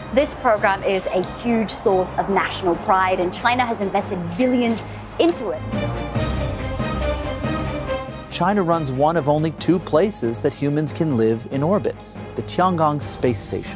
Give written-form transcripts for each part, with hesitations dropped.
This program is a huge source of national pride, and China has invested billions into it. China runs one of only 2 places that humans can live in orbit, the Tiangong space station.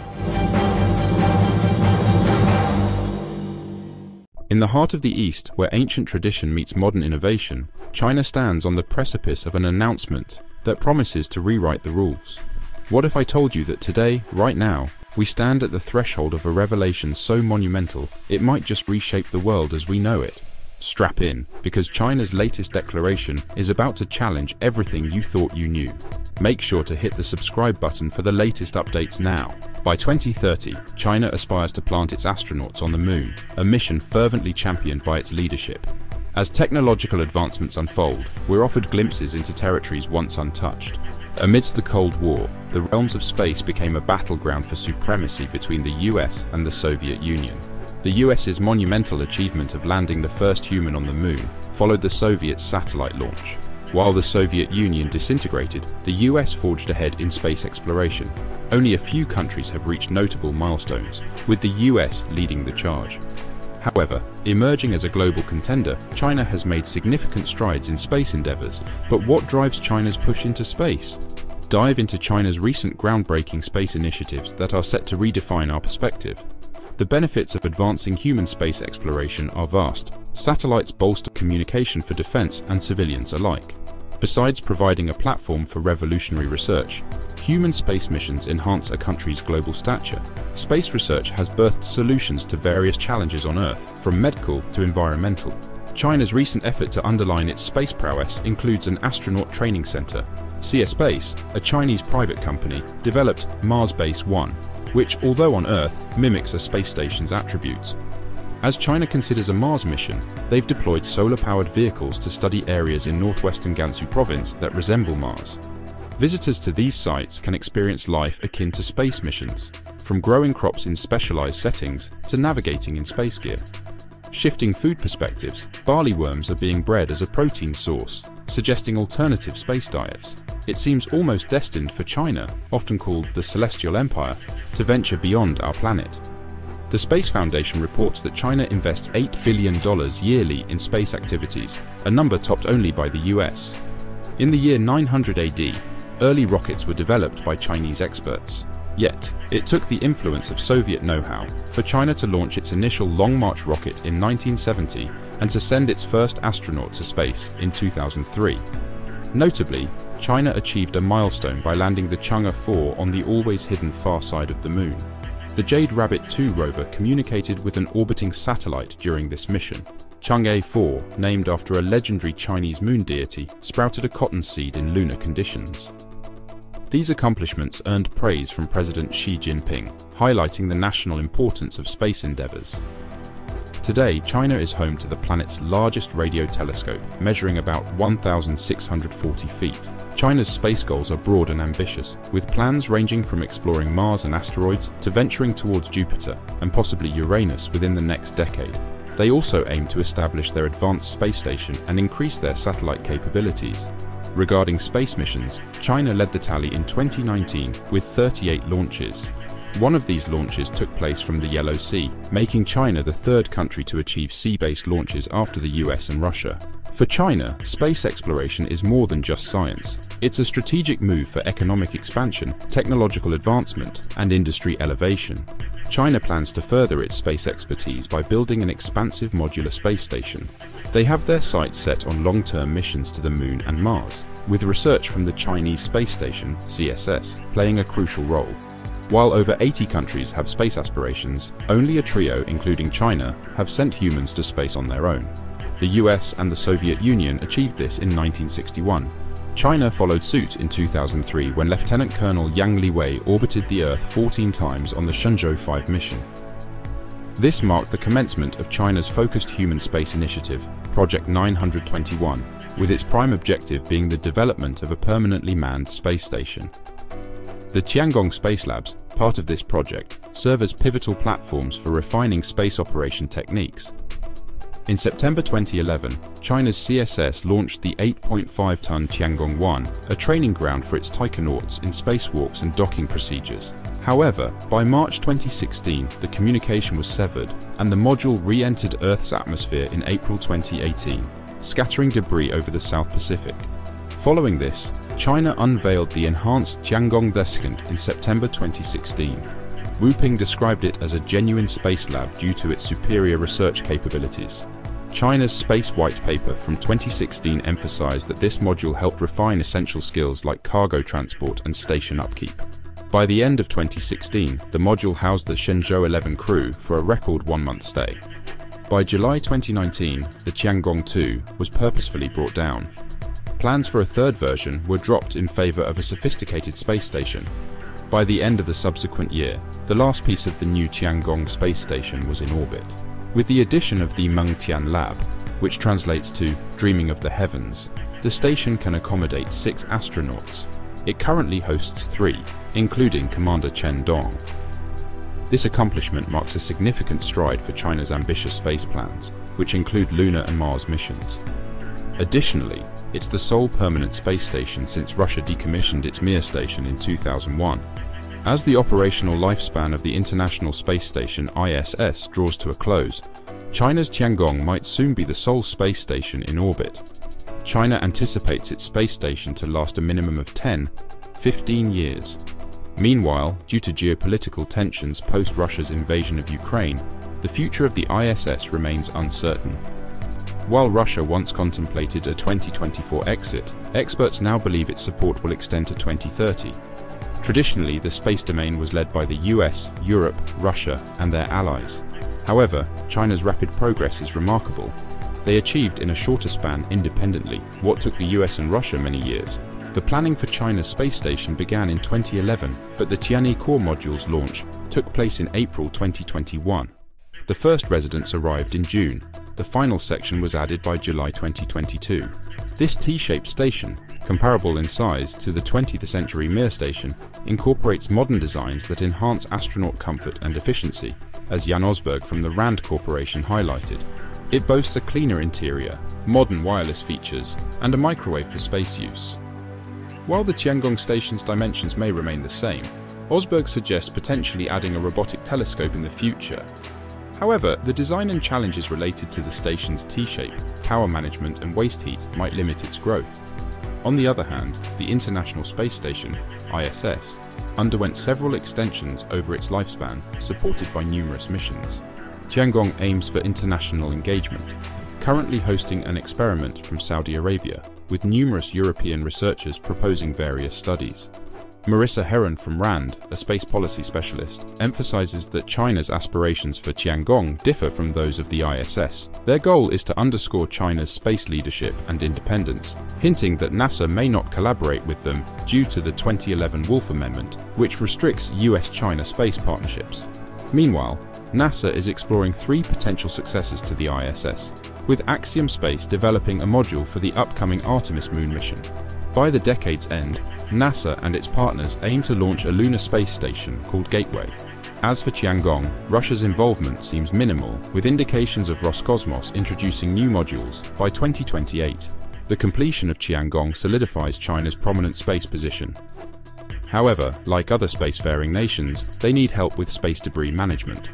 In the heart of the East, where ancient tradition meets modern innovation, China stands on the precipice of an announcement that promises to rewrite the rules. What if I told you that today, right now, we stand at the threshold of a revelation so monumental, it might just reshape the world as we know it? Strap in, because China's latest declaration is about to challenge everything you thought you knew. Make sure to hit the subscribe button for the latest updates now. By 2030, China aspires to plant its astronauts on the moon, a mission fervently championed by its leadership. As technological advancements unfold, we're offered glimpses into territories once untouched. Amidst the Cold War, the realms of space became a battleground for supremacy between the US and the Soviet Union. The US's monumental achievement of landing the first human on the moon followed the Soviet satellite launch. While the Soviet Union disintegrated, the US forged ahead in space exploration. Only a few countries have reached notable milestones, with the US leading the charge. However, emerging as a global contender, China has made significant strides in space endeavors. But what drives China's push into space? Dive into China's recent groundbreaking space initiatives that are set to redefine our perspective. The benefits of advancing human space exploration are vast. Satellites bolster communication for defense and civilians alike. Besides providing a platform for revolutionary research, human space missions enhance a country's global stature. Space research has birthed solutions to various challenges on Earth, from medical to environmental. China's recent effort to underline its space prowess includes an astronaut training center. CS Space, a Chinese private company, developed Mars Base 1, which, although on Earth, mimics a space station's attributes. As China considers a Mars mission, they've deployed solar-powered vehicles to study areas in northwestern Gansu province that resemble Mars. Visitors to these sites can experience life akin to space missions, from growing crops in specialized settings to navigating in space gear. Shifting food perspectives, barley worms are being bred as a protein source, suggesting alternative space diets. It seems almost destined for China, often called the Celestial Empire, to venture beyond our planet. The Space Foundation reports that China invests $8 billion yearly in space activities, a number topped only by the US. In the year 900 AD, early rockets were developed by Chinese experts. Yet, it took the influence of Soviet know-how for China to launch its initial Long March rocket in 1970 and to send its first astronaut to space in 2003. Notably, China achieved a milestone by landing the Chang'e 4 on the always hidden far side of the moon. The Jade Rabbit 2 rover communicated with an orbiting satellite during this mission. Chang'e 4, named after a legendary Chinese moon deity, sprouted a cotton seed in lunar conditions. These accomplishments earned praise from President Xi Jinping, highlighting the national importance of space endeavors. Today, China is home to the planet's largest radio telescope, measuring about 1,640 feet. China's space goals are broad and ambitious, with plans ranging from exploring Mars and asteroids to venturing towards Jupiter and possibly Uranus within the next decade. They also aim to establish their advanced space station and increase their satellite capabilities. Regarding space missions, China led the tally in 2019 with 38 launches. One of these launches took place from the Yellow Sea, making China the third country to achieve sea-based launches after the US and Russia. For China, space exploration is more than just science. It's a strategic move for economic expansion, technological advancement, and industry elevation. China plans to further its space expertise by building an expansive modular space station. They have their sights set on long-term missions to the Moon and Mars, with research from the Chinese Space Station, CSS, playing a crucial role. While over 80 countries have space aspirations, only a trio, including China, have sent humans to space on their own. The US and the Soviet Union achieved this in 1961. China followed suit in 2003 when Lieutenant Colonel Yang Liwei orbited the Earth 14 times on the Shenzhou 5 mission. This marked the commencement of China's focused human space initiative, Project 921, with its prime objective being the development of a permanently manned space station. The Tiangong Space Labs, part of this project, serve as pivotal platforms for refining space operation techniques. In September 2011, China's CSS launched the 8.5-ton Tiangong-1, a training ground for its taikonauts in spacewalks and docking procedures. However, by March 2016, the communication was severed, and the module re-entered Earth's atmosphere in April 2018, scattering debris over the South Pacific. Following this, China unveiled the enhanced Tiangong-2 in September 2016. Wu Ping described it as a genuine space lab due to its superior research capabilities. China's Space White Paper from 2016 emphasized that this module helped refine essential skills like cargo transport and station upkeep. By the end of 2016, the module housed the Shenzhou 11 crew for a record 1-month stay. By July 2019, the Tiangong-2 was purposefully brought down. Plans for a third version were dropped in favor of a sophisticated space station. By the end of the subsequent year, the last piece of the new Tiangong space station was in orbit. With the addition of the Mengtian Lab, which translates to Dreaming of the Heavens, the station can accommodate 6 astronauts. It currently hosts 3, including Commander Chen Dong. This accomplishment marks a significant stride for China's ambitious space plans, which include lunar and Mars missions. Additionally, it's the sole permanent space station since Russia decommissioned its Mir station in 2001. As the operational lifespan of the International Space Station ISS draws to a close, China's Tiangong might soon be the sole space station in orbit. China anticipates its space station to last a minimum of 10–15 years. Meanwhile, due to geopolitical tensions post-Russia's invasion of Ukraine, the future of the ISS remains uncertain. While Russia once contemplated a 2024 exit, experts now believe its support will extend to 2030. Traditionally, the space domain was led by the US, Europe, Russia, and their allies. However, China's rapid progress is remarkable. They achieved in a shorter span independently what took the US and Russia many years. The planning for China's space station began in 2011, but the Tianhe core module's launch took place in April 2021. The first residents arrived in June. The final section was added by July 2022. This T-shaped station, comparable in size to the 20th century Mir station, incorporates modern designs that enhance astronaut comfort and efficiency, as Jan Osberg from the RAND Corporation highlighted. It boasts a cleaner interior, modern wireless features, and a microwave for space use. While the Tiangong station's dimensions may remain the same, Osberg suggests potentially adding a robotic telescope in the future. However, the design and challenges related to the station's T-shape, power management and waste heat might limit its growth. On the other hand, the International Space Station, ISS, underwent several extensions over its lifespan, supported by numerous missions. Tiangong aims for international engagement, currently hosting an experiment from Saudi Arabia, with numerous European researchers proposing various studies. Marissa Heron from RAND, a space policy specialist, emphasizes that China's aspirations for Tiangong differ from those of the ISS. Their goal is to underscore China's space leadership and independence, hinting that NASA may not collaborate with them due to the 2011 Wolf Amendment, which restricts US-China space partnerships. Meanwhile, NASA is exploring 3 potential successors to the ISS, with Axiom Space developing a module for the upcoming Artemis moon mission. By the decade's end, NASA and its partners aim to launch a lunar space station called Gateway. As for Tiangong, Russia's involvement seems minimal, with indications of Roscosmos introducing new modules by 2028. The completion of Tiangong solidifies China's prominent space position. However, like other spacefaring nations, they need help with space debris management.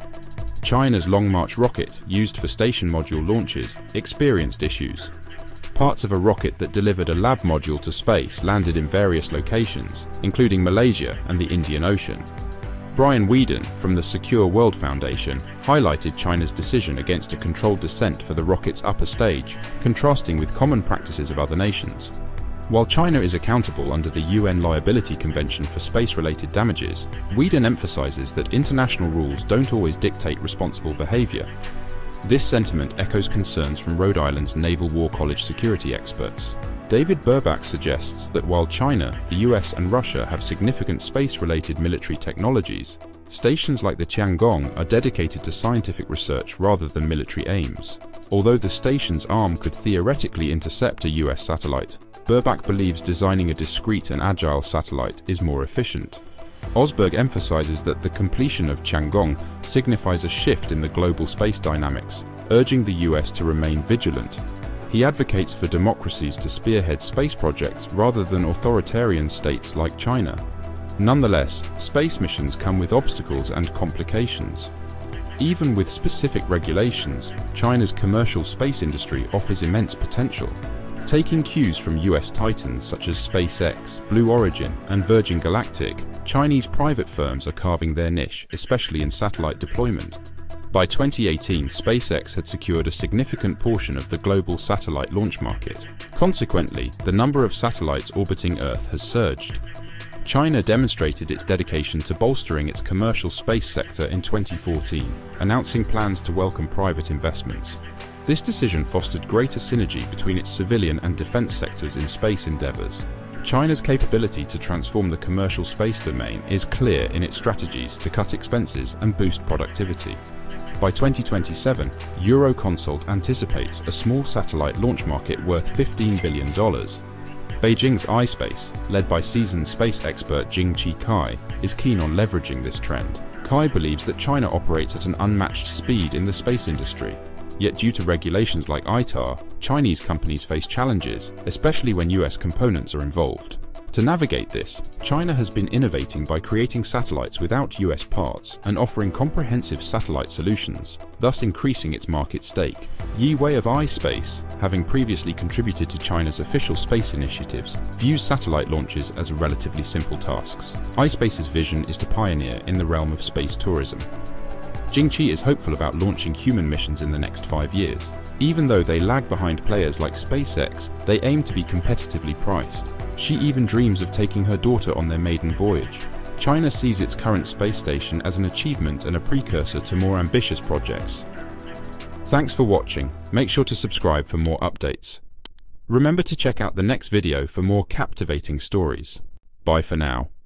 China's Long March rocket, used for station module launches, experienced issues. Parts of a rocket that delivered a lab module to space landed in various locations, including Malaysia and the Indian Ocean. Brian Whedon from the Secure World Foundation highlighted China's decision against a controlled descent for the rocket's upper stage, contrasting with common practices of other nations. While China is accountable under the UN Liability Convention for space-related damages, Whedon emphasizes that international rules don't always dictate responsible behavior. This sentiment echoes concerns from Rhode Island's Naval War College security experts. David Burbach suggests that while China, the US and Russia have significant space-related military technologies, stations like the Tiangong are dedicated to scientific research rather than military aims. Although the station's arm could theoretically intercept a US satellite, Burbach believes designing a discrete and agile satellite is more efficient. Osberg emphasizes that the completion of Tiangong signifies a shift in the global space dynamics, urging the US to remain vigilant. He advocates for democracies to spearhead space projects rather than authoritarian states like China. Nonetheless, space missions come with obstacles and complications. Even with specific regulations, China's commercial space industry offers immense potential. Taking cues from US titans such as SpaceX, Blue Origin, and Virgin Galactic, Chinese private firms are carving their niche, especially in satellite deployment. By 2018, SpaceX had secured a significant portion of the global satellite launch market. Consequently, the number of satellites orbiting Earth has surged. China demonstrated its dedication to bolstering its commercial space sector in 2014, announcing plans to welcome private investments. This decision fostered greater synergy between its civilian and defense sectors in space endeavors. China's capability to transform the commercial space domain is clear in its strategies to cut expenses and boost productivity. By 2027, Euroconsult anticipates a small satellite launch market worth $15 billion. Beijing's iSpace, led by seasoned space expert Jing-Chi Kai, is keen on leveraging this trend. Kai believes that China operates at an unmatched speed in the space industry. Yet due to regulations like ITAR, Chinese companies face challenges, especially when US components are involved. To navigate this, China has been innovating by creating satellites without US parts and offering comprehensive satellite solutions, thus increasing its market stake. Yi Wei of iSpace, having previously contributed to China's official space initiatives, views satellite launches as relatively simple tasks. iSpace's vision is to pioneer in the realm of space tourism. Jing-Chi is hopeful about launching human missions in the next 5 years. Even though they lag behind players like SpaceX, they aim to be competitively priced. She even dreams of taking her daughter on their maiden voyage. China sees its current space station as an achievement and a precursor to more ambitious projects. Thanks for watching. Make sure to subscribe for more updates. Remember to check out the next video for more captivating stories. Bye for now.